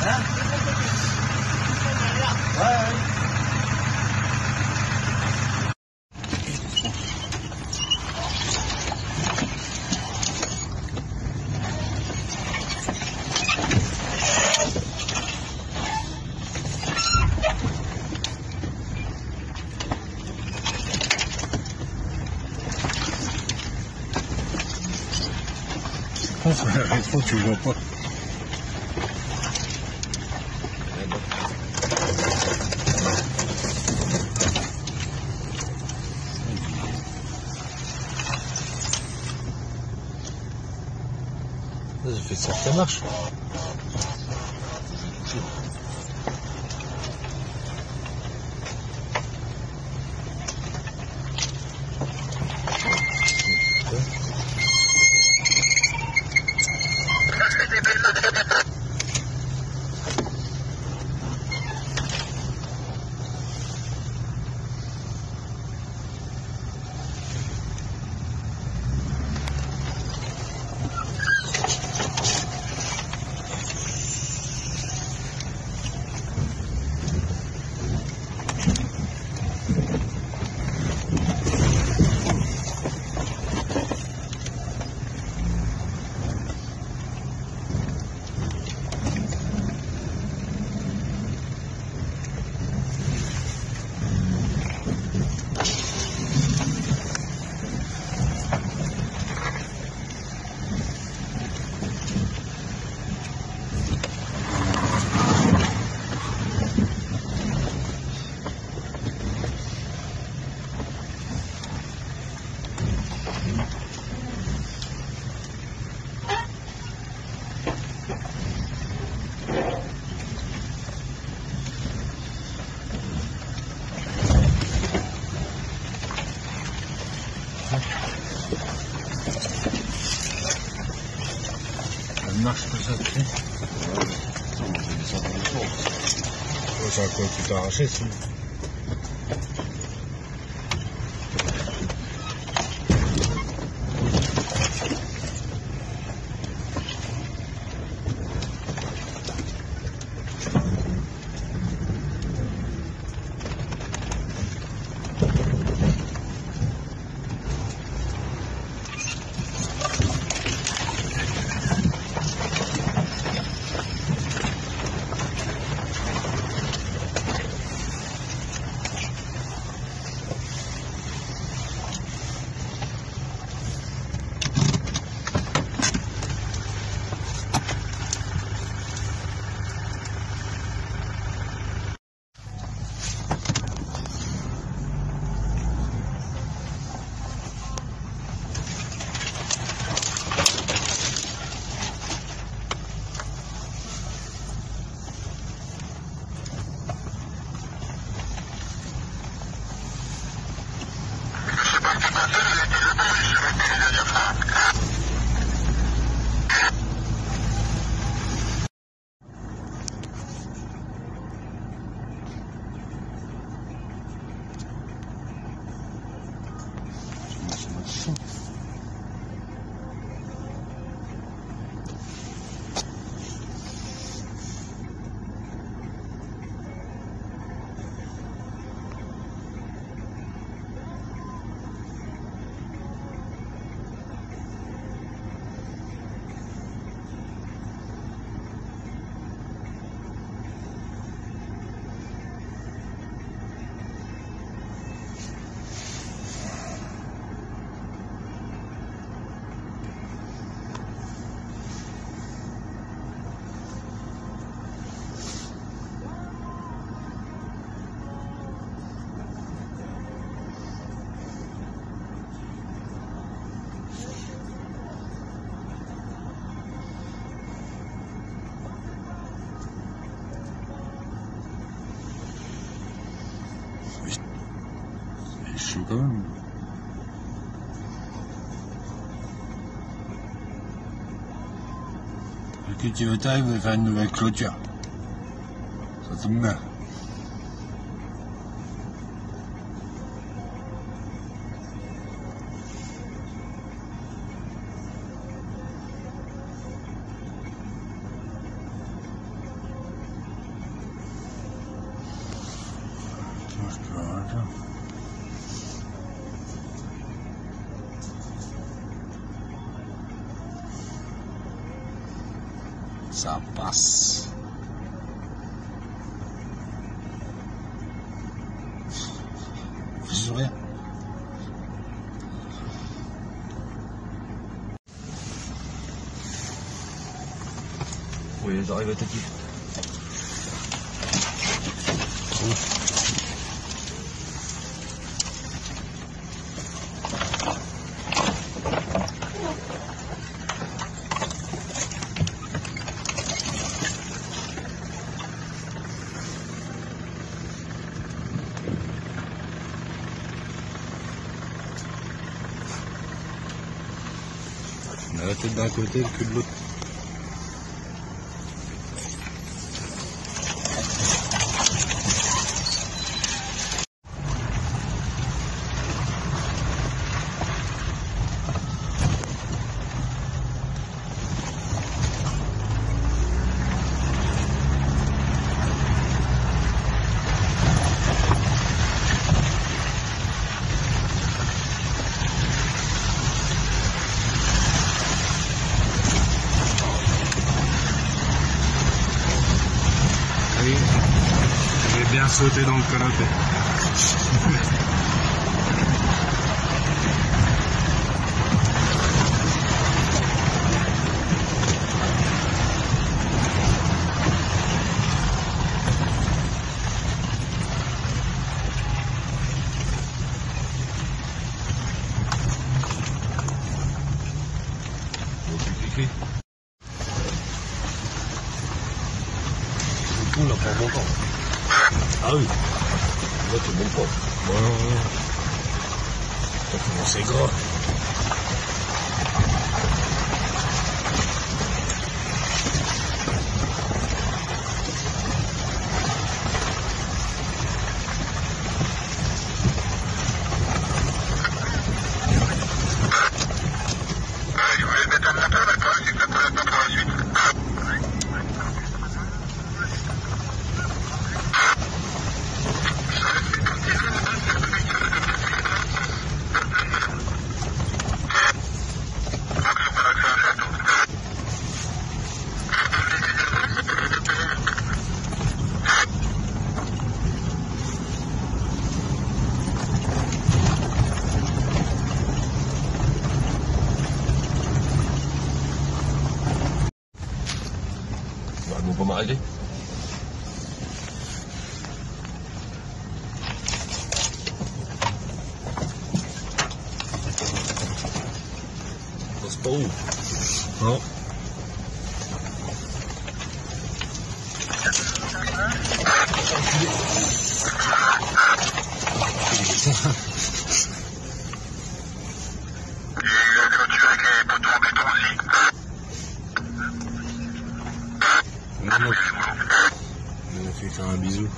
Hein? Ouais. Sur la rétro, tu vois pas. Ça fait ça que ça marche. Elle marche comme ça, tu sais. C'est un coup tout arraché, sinon. C'est chaud quand même. Et que tu veux t'arriver à faire une nouvelle clôture. Ça tombe bien. Voilà. Ça passe. Je rien. Oui, j'arrive à t'équiper. On a la tête d'un côté, le cul de l'autre. Oui, j'ai bien sauté dans le canapé. On l'a pas bon temps. Ah oui. Là, c'est bon temps. Ouais. C'est gras. Je voulais mettre un moteur d'accord, c'est que ça peut être pour la suite. Ils vont pas m'arrêter. C'est pas où? Non. Il y a eu la clôture avec les poteaux en béton aussi. On a fait faire un bisou.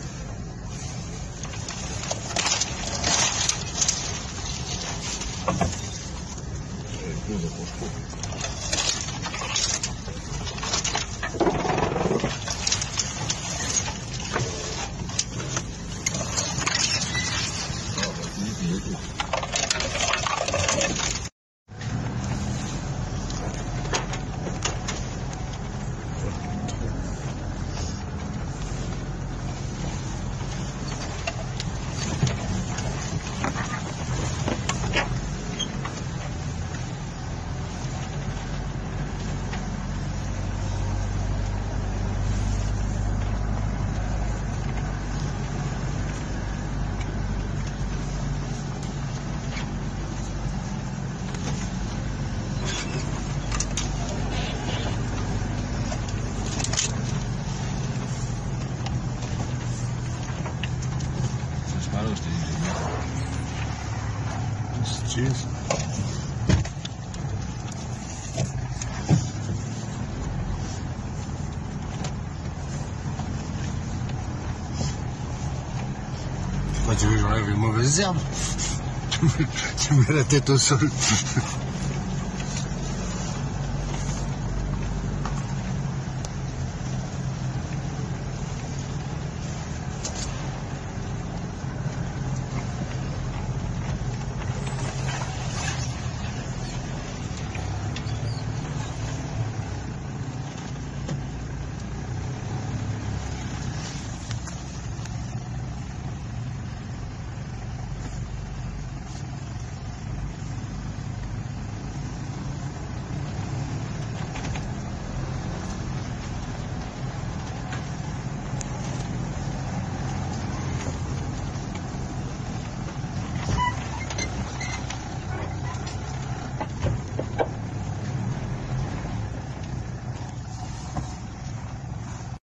Alors, je t'ai dit. Cheers. Pourquoi tu veux que j'enlève les mauvaises herbes? Tu mets la tête au sol.